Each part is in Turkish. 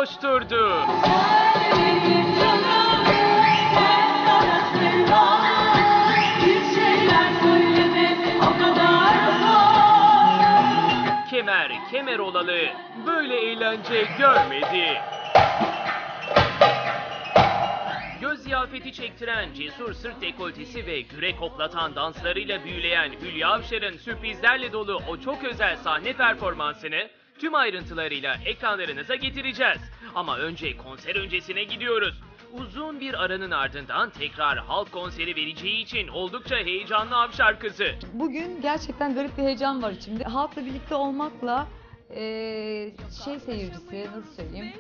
coşturdu. Kemer olalı böyle eğlence görmedi. Göz ziyafeti çektiren cesur sırt dekoltesi ve yürek hoplatan danslarıyla büyüleyen Hülya Avşar'ın sürprizlerle dolu o çok özel sahne performansını tüm ayrıntılarıyla ekranlarınıza getireceğiz. Ama önce konser öncesine gidiyoruz. Uzun bir aranın ardından tekrar halk konseri vereceği için oldukça heyecanlı Avşar kızı. Bugün gerçekten garip bir heyecan var içimde. Halkla birlikte olmakla seyircisi, nasıl söyleyeyim,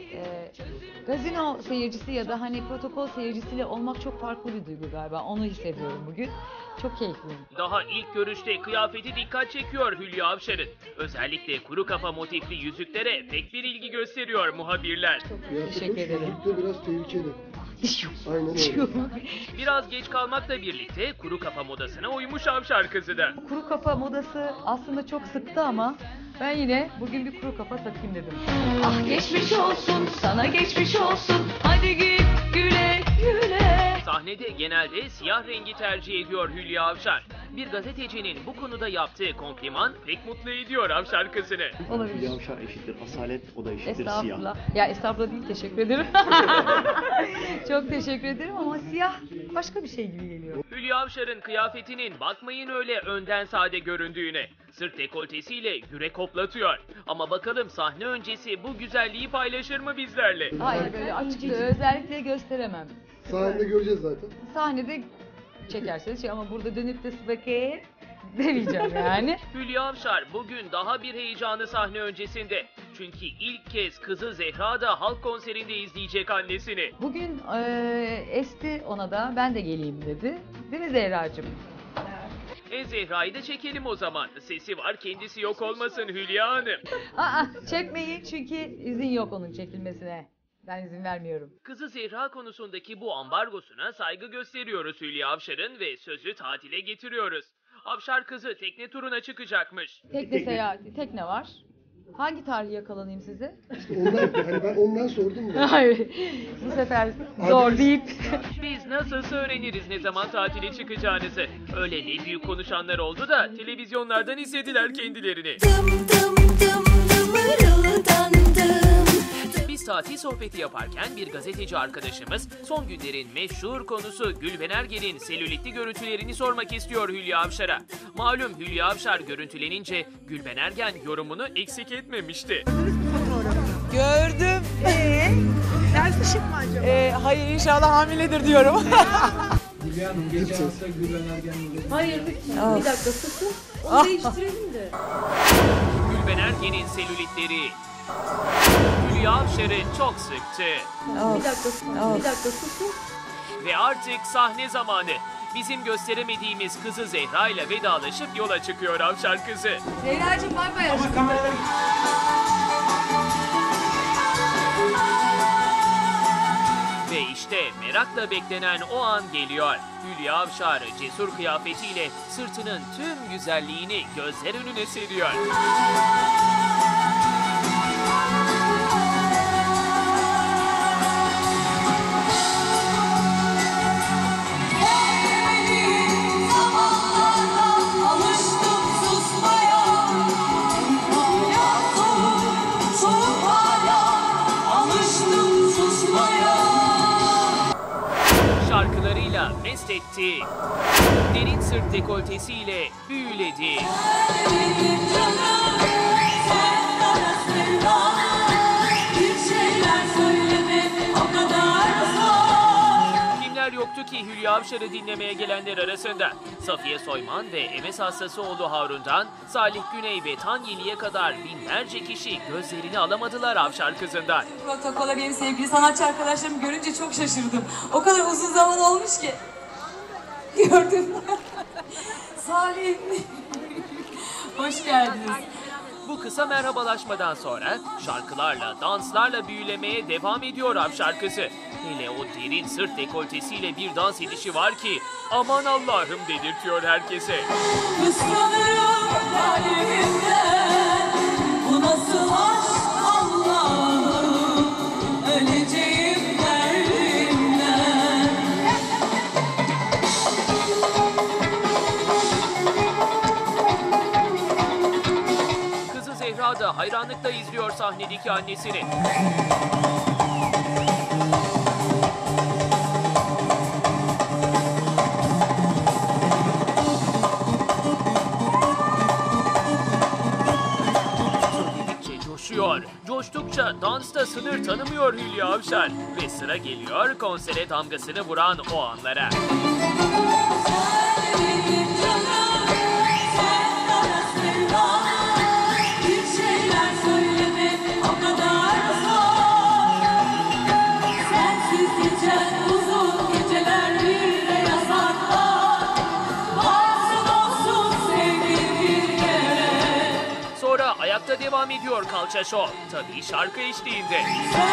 gazino seyircisi ya da protokol seyircisiyle olmak çok farklı bir duygu galiba. Onu hissediyorum bugün. Çok keyifliyim. Daha ilk görüşte kıyafeti dikkat çekiyor Hülya Avşar'ın. Özellikle kuru kafa motifli yüzüklere pek bir ilgi gösteriyor muhabirler. Çok teşekkür ederim. Yüzükte biraz tehlikeli. Aynen öyle. Biraz geç kalmakla birlikte kuru kafa modasına uymuş Avşar kızı da. Kuru kafa modası aslında çok sıktı ama ben yine bugün bir kuru kafa takayım dedim. Ah geçmiş olsun, sana geçmiş olsun, hadi git güle güle. Sahnede genelde siyah rengi tercih ediyor Hülya Avşar. Bir gazetecinin bu konuda yaptığı kompliman pek mutlu ediyor Avşar kızını. Olabilir. Hülya Avşar eşittir asalet, o da eşittir Estağfurullah. siyah. Ya estağfurullah değil, teşekkür ederim. Çok teşekkür ederim ama siyah başka bir şey gibi geliyor. Hülya Avşar'ın kıyafetinin bakmayın öyle önden sade göründüğüne. Sırt dekoltesiyle yürek hoplatıyor. Ama bakalım sahne öncesi bu güzelliği paylaşır mı bizlerle? Hayır, böyle açıklığı özellikle gösteremem. Sahnede göreceğiz zaten. Sahnede çekerseniz ama burada dönüp de bakayım demeyeceğim yani. Hülya Avşar bugün daha bir heyecanlı sahne öncesinde. Çünkü ilk kez kızı Zehra da halk konserinde izleyecek annesini. Bugün esti ona da ben de geleyim dedi. Değil mi Zehracığım? Zehra'yı da çekelim o zaman. Sesi var kendisi yok olmasın Hülya Hanım. Çekmeyin çünkü izin yok onun çekilmesine. Ben izin vermiyorum. Kızı Zehra konusundaki bu ambargosuna saygı gösteriyoruz Hülya Avşar'ın ve sözü tatile getiriyoruz. Avşar kızı tekne turuna çıkacakmış. Tekne seyahati, tekne var. Hangi tarihi yakalanayım size? Ben ondan sordum da. Hayır, bu sefer zor deyip. Biz nasılsa öğreniriz ne zaman tatile çıkacağınızı. Öyle ne büyük konuşanlar oldu da televizyonlardan izlediler kendilerini. Biz tatil sohbeti yaparken bir gazeteci arkadaşımız son günlerin meşhur konusu Gülben Ergen'in selülitli görüntülerini sormak istiyor Hülya Avşar'a. Malum Hülya Avşar görüntülenince Gülben Ergen yorumunu eksik etmemişti. Gördüm. Dersmişim mi acaba? Hayır inşallah hamiledir diyorum. Hülya Hanım geçen hafta Gülben Ergen'le... Hayır lütfen bir dakika susun. Onu değiştirelim de. Gülben Ergen'in selülitleri Hülya Avşar'ı çok sıktı. Bir dakika susun. Ve artık sahne zamanı. Bizim gösteremediğimiz kızı Zehra ile vedalaşıp yola çıkıyor Avşar kızı. Zehracığım bay bay. Ve işte merakla beklenen o an geliyor. Hülya Avşar cesur kıyafetiyle sırtının tüm güzelliğini gözler önüne seriyor. Şarkılarıyla mest etti, derin sırt dekoltesiyle büyüledi. Kimler yoktu ki Hülya Avşar'ı dinlemeye gelenler arasında? Safiye Soyman ve MS hastası oğlu Harun'dan Salih Güney ve Tanyeli'ye kadar binlerce kişi gözlerini alamadılar Avşar kızından. Protokola benim sevgili sanatçı arkadaşlarımı görünce çok şaşırdım. O kadar uzun zaman olmuş ki. Gördüm. Salih. Hoş geldiniz. Bu kısa merhabalaşmadan sonra şarkılarla, danslarla büyülemeye devam ediyor Avşar kızı. Hele o derin sırt dekoltesiyle bir dans edişi var ki aman Allah'ım dedirtiyor herkese. Kıskanırım kalbimden, bu nasıl aşk Allah'ım. hayranlıkla izliyor sahnedeki annesini. Söyledikçe coşuyor. Coştukça dansta sınır tanımıyor Hülya Avşar. Ve sıra geliyor konsere damgasını vuran o anlara. Sonra ayakta devam ediyor kalça şov. Tabii şarkı eşliğinde.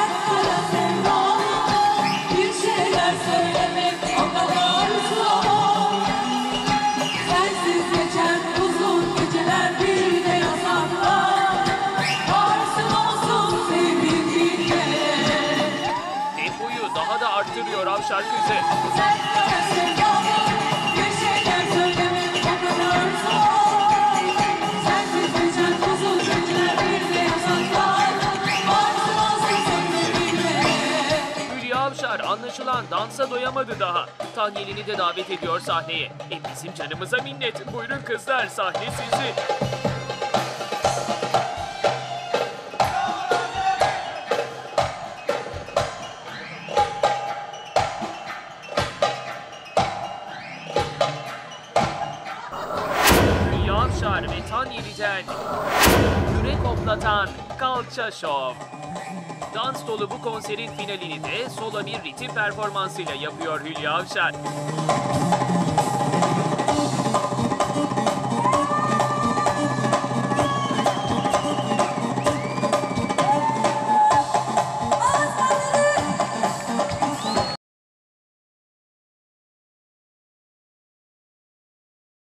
Bir şeyler söylemek o kadar zor. Sensiz geçen uzun geceler bir de yasaklar. Varsın olsun sevdiğim bir kere. Tempoyu daha da arttırıyor Avşar kızı. Sen bana sevdalım. Bir şeyler söylemek o kadar zor. Sensiz geçen uzun geceler bir de yasaklar. Varsın olsun sevdiğim bir kere. Hülya Avşar anlaşılan dansa doyamadı daha. Tahyelini de davet ediyor sahneye. Bizim canımıza minnet. Buyurun kızlar, sahne sizin. Hülya Avşar ve Tanyeli'den yürek hoplatan kalça şov. Dans dolu bu konserin finalini de solo bir ritim performansıyla yapıyor Hülya Avşar.